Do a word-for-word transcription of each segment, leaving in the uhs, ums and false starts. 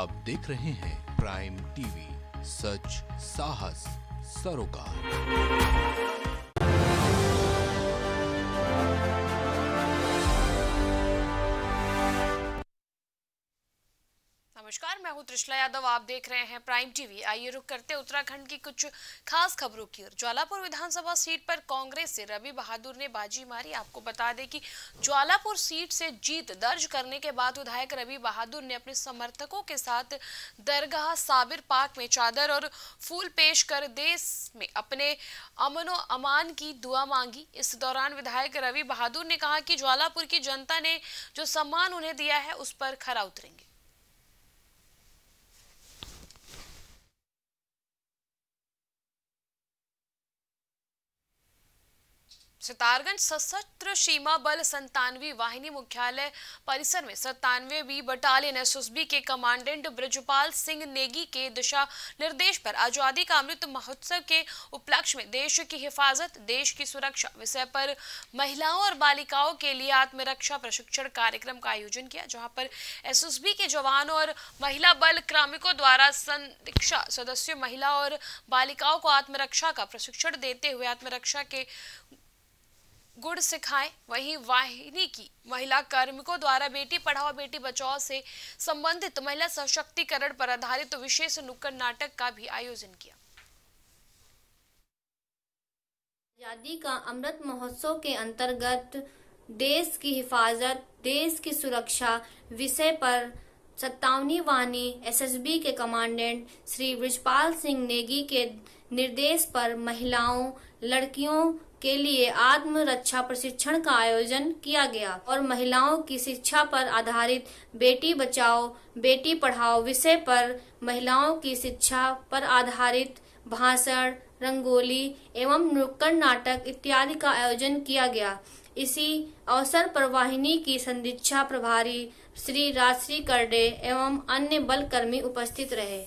आप देख रहे हैं प्राइम टीवी, सच साहस सरोकार। नमस्कार, मैं हूं त्रिशला यादव। आप देख रहे हैं प्राइम टीवी। आइए रुक करते उत्तराखंड की कुछ खास खबरों की ओर। ज्वालापुर विधानसभा सीट पर कांग्रेस से रवि बहादुर ने बाजी मारी। आपको बता दें कि ज्वालापुर सीट से जीत दर्ज करने के बाद विधायक रवि बहादुर ने अपने समर्थकों के साथ दरगाह साबिर पाक में चादर और फूल पेश कर देश में अपने अमनो अमान की दुआ मांगी। इस दौरान विधायक रवि बहादुर ने कहा कि ज्वालापुर की जनता ने जो सम्मान उन्हें दिया है उस पर खरा उतरेंगे। सितारगंज सशस्त्र सीमा बल संतानवी वाहिनी मुख्यालय परिसर में सत्तानवे बटालियन एसएसबी के कमांडेंट ब्रजपाल सिंह नेगी के दिशा निर्देश पर आजादी का अमृत महोत्सव के उपलक्ष्य में देश की हिफाजत, देश की सुरक्षा विषय पर महिलाओं और बालिकाओं के लिए आत्मरक्षा प्रशिक्षण कार्यक्रम का आयोजन किया, जहां पर एसएसबी के जवानों और महिला बल कार्मिकों द्वारा संरक्षा सदस्यों महिला और बालिकाओं को आत्मरक्षा का प्रशिक्षण देते हुए आत्मरक्षा के गुण सिखाए। वहीं वाहिनी की महिला कार्मिकों द्वारा बेटी पढ़ाओ बेटी बचाओ से संबंधित महिला सशक्तिकरण पर आधारित तो विशेष नुक्कड़ नाटक का भी आयोजन किया। आजादी का अमृत महोत्सव के अंतर्गत देश की हिफाजत, देश की सुरक्षा विषय पर सत्तावनवीं वाहिनी एसएसबी के कमांडेंट श्री ब्रजपाल सिंह नेगी के निर्देश पर महिलाओं, लड़कियों के लिए आत्मरक्षा प्रशिक्षण का आयोजन किया गया और महिलाओं की शिक्षा पर आधारित बेटी बचाओ बेटी पढ़ाओ विषय पर महिलाओं की शिक्षा पर आधारित भाषण, रंगोली एवं नुक्कड़ नाटक इत्यादि का आयोजन किया गया। इसी अवसर पर वाहिनी की संदीक्षा प्रभारी श्री राजश्री करडे एवं अन्य बल कर्मी उपस्थित रहे।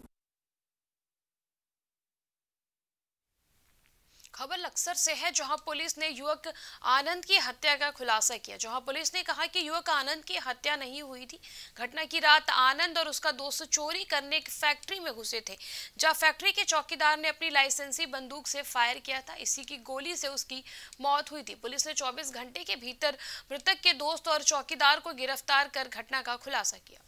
खबर लक्सर से है, जहां पुलिस ने युवक आनंद की हत्या का खुलासा किया। जहां पुलिस ने कहा कि युवक आनंद की हत्या नहीं हुई थी। घटना की रात आनंद और उसका दोस्त चोरी करने एक फैक्ट्री में घुसे थे, जहां फैक्ट्री के चौकीदार ने अपनी लाइसेंसी बंदूक से फायर किया था। इसी की गोली से उसकी मौत हुई थी। पुलिस ने चौबीस घंटे के भीतर मृतक के दोस्त और चौकीदार को गिरफ्तार कर घटना का खुलासा किया।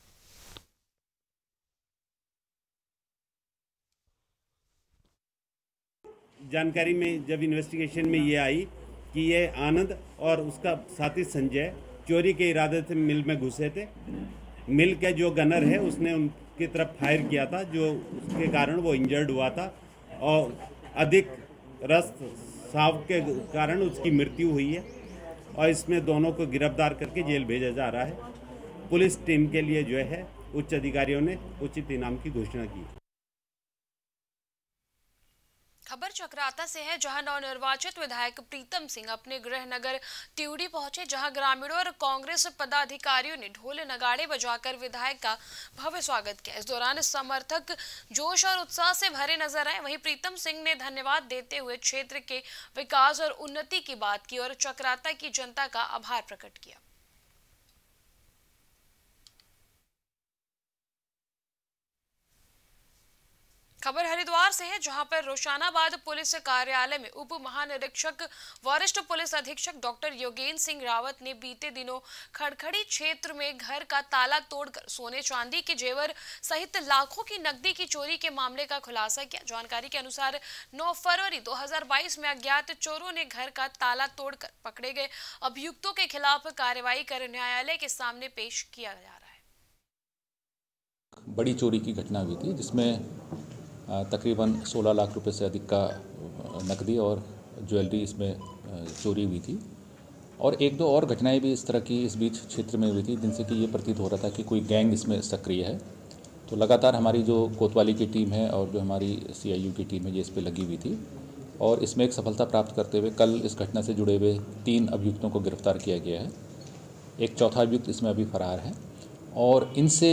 जानकारी में जब इन्वेस्टिगेशन में ये आई कि ये आनंद और उसका साथी संजय चोरी के इरादे से मिल में घुसे थे। मिल के जो गनर है उसने उनकी तरफ फायर किया था, जो उसके कारण वो इंजर्ड हुआ था और अधिक रस साव के कारण उसकी मृत्यु हुई है और इसमें दोनों को गिरफ्तार करके जेल भेजा जा रहा है। पुलिस टीम के लिए जो है उच्च अधिकारियों ने उचित इनाम की घोषणा की। खबर चक्राता से है, जहां नवनिर्वाचित विधायक प्रीतम सिंह अपने गृह नगर त्यूड़ी पहुंचे, जहां ग्रामीणों और कांग्रेस पदाधिकारियों ने ढोल नगाड़े बजाकर विधायक का भव्य स्वागत किया। इस दौरान समर्थक जोश और उत्साह से भरे नजर आए। वहीं प्रीतम सिंह ने धन्यवाद देते हुए क्षेत्र के विकास और उन्नति की बात की और चक्राता की जनता का आभार प्रकट किया। खबर हरिद्वार से है, जहां पर रोशानाबाद पुलिस कार्यालय में उप महानिरीक्षक वरिष्ठ पुलिस अधीक्षक डॉक्टर योगेंद्र सिंह रावत ने बीते दिनों खड़खड़ी क्षेत्र में घर का ताला तोड़कर सोने चांदी के जेवर सहित लाखों की नकदी की चोरी के मामले का खुलासा किया। जानकारी के अनुसार नौ फरवरी दो हज़ार बाईस में अज्ञात चोरों ने घर का ताला तोड़कर पकड़े गए अभियुक्तों के खिलाफ कार्रवाई कर न्यायालय के सामने पेश किया जा रहा है। बड़ी चोरी की घटना हुई थी, जिसमें तकरीबन सोलह लाख रुपए से अधिक का नकदी और ज्वेलरी इसमें चोरी हुई थी और एक दो और घटनाएं भी इस तरह की इस बीच क्षेत्र में हुई थी, जिनसे कि ये प्रतीत हो रहा था कि कोई गैंग इसमें सक्रिय है। तो लगातार हमारी जो कोतवाली की टीम है और जो हमारी सीआईयू की टीम है ये इस पर लगी हुई थी और इसमें एक सफलता प्राप्त करते हुए कल इस घटना से जुड़े हुए तीन अभियुक्तों को गिरफ्तार किया गया है। एक चौथा अभियुक्त इसमें अभी फरार है और इनसे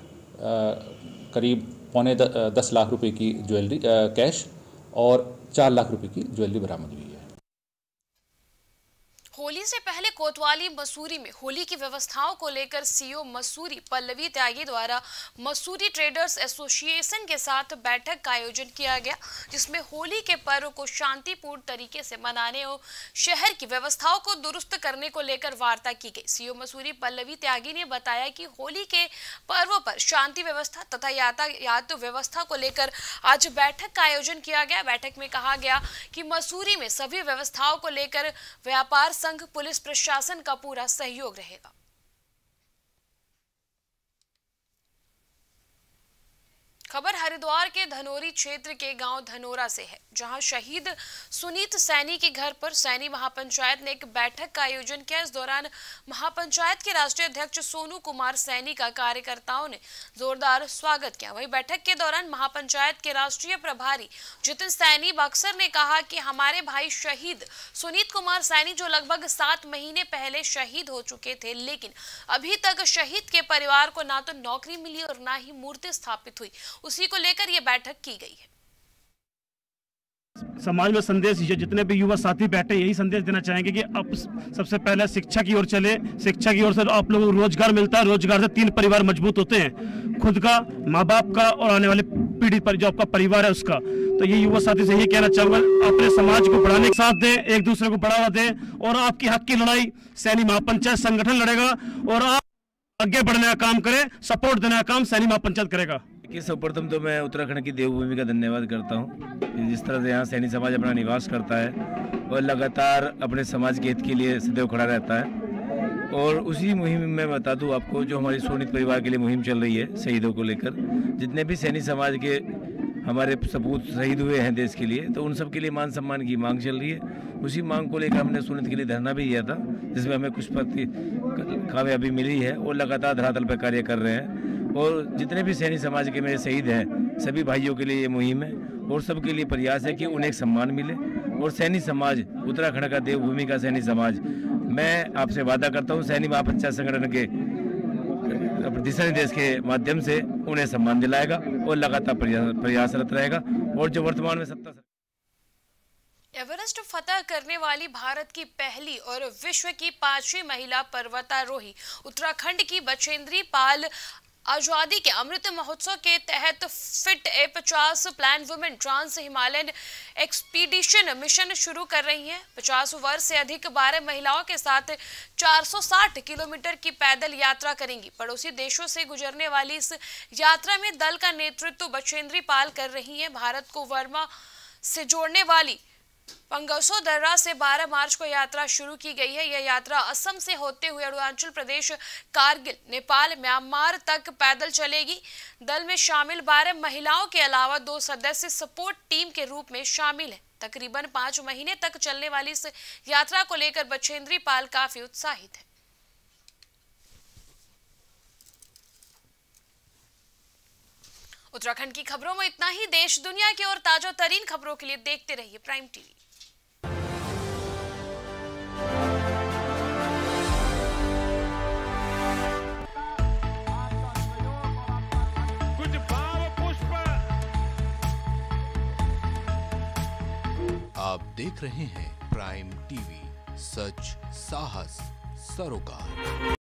करीब पौने दस लाख रुपए की ज्वेलरी कैश और चार लाख रुपए की ज्वेलरी बरामद हुई है। होली से पहले कोतवाली मसूरी में होली की व्यवस्थाओं को लेकर सीईओ मसूरी पल्लवी त्यागी द्वारा मसूरी ट्रेडर्स एसोसिएशन के साथ बैठक का आयोजन किया गया, जिसमें होली के पर्व को शांतिपूर्ण तरीके से मनाने और शहर की व्यवस्थाओं को दुरुस्त करने को लेकर वार्ता की गई। सीईओ मसूरी पल्लवी त्यागी ने बताया कि होली के पर्व पर शांति व्यवस्था तथा यातायात व्यवस्था को लेकर आज बैठक का आयोजन किया गया। बैठक में कहा गया कि मसूरी में सभी व्यवस्थाओं को लेकर व्यापार संघ, पुलिस प्रशासन का पूरा सहयोग रहेगा। खबर हरिद्वार के धनोरी क्षेत्र के गांव धनोरा से है, जहां शहीद सुनीत सैनी के घर पर सैनी महापंचायत ने एक बैठक का आयोजन किया। इस दौरान महापंचायत के राष्ट्रीय अध्यक्ष सोनू कुमार सैनी का कार्यकर्ताओं ने जोरदार स्वागत किया। वहीं बैठक के दौरान महापंचायत के राष्ट्रीय प्रभारी जितिन सैनी बक्सर ने कहा कि हमारे भाई शहीद सुनीत कुमार सैनी जो लगभग सात महीने पहले शहीद हो चुके थे, लेकिन अभी तक शहीद के परिवार को ना तो नौकरी मिली और ना ही मूर्ति स्थापित हुई, उसी को लेकर यह बैठक की गई है। समाज में संदेश, जितने भी युवा साथी बैठे यही संदेश देना चाहेंगे कि अब सबसे पहले शिक्षा की ओर चले। शिक्षा की ओर से आप लोगों को रोजगार मिलता है, रोजगार से तीन परिवार मजबूत होते हैं, खुद का, माँ बाप का और आने वाले पीढ़ी पर जो आपका परिवार है उसका। तो ये युवा साथी से यही कहना चाहूंगा, अपने समाज को बढ़ाने के साथ दें, एक दूसरे को बढ़ावा दें और आपकी हक की लड़ाई सैनी महापंचायत संगठन लड़ेगा और आप आगे बढ़ने का काम करें, सपोर्ट देने का काम सैनी महापंचायत करेगा। सर्वप्रथम तो मैं उत्तराखंड की देवभूमि का धन्यवाद करता हूँ, जिस तरह से यहाँ सैनी समाज अपना निवास करता है और लगातार अपने समाज के हित के लिए सदैव खड़ा रहता है। और उसी मुहिम में मैं बता दूँ आपको, जो हमारी सोनित परिवार के लिए मुहिम चल रही है शहीदों को लेकर, जितने भी सैनी समाज के हमारे सपूत शहीद हुए हैं देश के लिए, तो उन सब के लिए मान सम्मान की मांग चल रही है। उसी मांग को लेकर हमने सोनित के लिए धरना भी दिया था, जिसमें हमें कुछ प्रति कामयाबी मिली है और लगातार धरातल पर कार्य कर रहे हैं। और जितने भी सैनी समाज के मेरे शहीद हैं, सभी भाइयों के लिए ये मुहिम है और सबके लिए प्रयास है कि उन्हें एक सम्मान मिले। और सैनी समाज, उत्तराखंड का देवभूमि का सैनी समाज, मैं आपसे वादा करता हूँ सैनी महापंचायत संगठन के दिशा निर्देश के माध्यम से उन्हें सम्मान दिलाएगा और लगातार प्रयासरत रहेगा। और जो वर्तमान में सत्ता एवरेस्ट फतह करने वाली भारत की पहली और विश्व की पांचवी महिला पर्वतारोही उत्तराखंड की बचेंद्री पाल आजादी के अमृत महोत्सव के तहत फिट ए पचास plan women trans Himalayan expedition mission शुरू कर रही हैं। पचास वर्ष से अधिक बारह महिलाओं के साथ चार सौ साठ किलोमीटर की पैदल यात्रा करेंगी। पड़ोसी देशों से गुजरने वाली इस यात्रा में दल का नेतृत्व बचेंद्री पाल कर रही हैं। भारत को वर्मा से जोड़ने वाली पंगसो दर्रा से बारह मार्च को यात्रा शुरू की गई है। यह यात्रा असम से होते हुए अरुणाचल प्रदेश, कारगिल, नेपाल, म्यांमार तक पैदल चलेगी। दल में शामिल बारह महिलाओं के अलावा दो सदस्य सपोर्ट टीम के रूप में शामिल हैं। तकरीबन पांच महीने तक चलने वाली इस यात्रा को लेकर बचेंद्री पाल काफी उत्साहित है। उत्तराखंड की खबरों में इतना ही। देश दुनिया की और ताजा तरीन खबरों के लिए देखते रहिए प्राइम टीवी। कुछ भाव पुष्प। आप देख रहे हैं प्राइम टीवी, सच साहस सरोकार।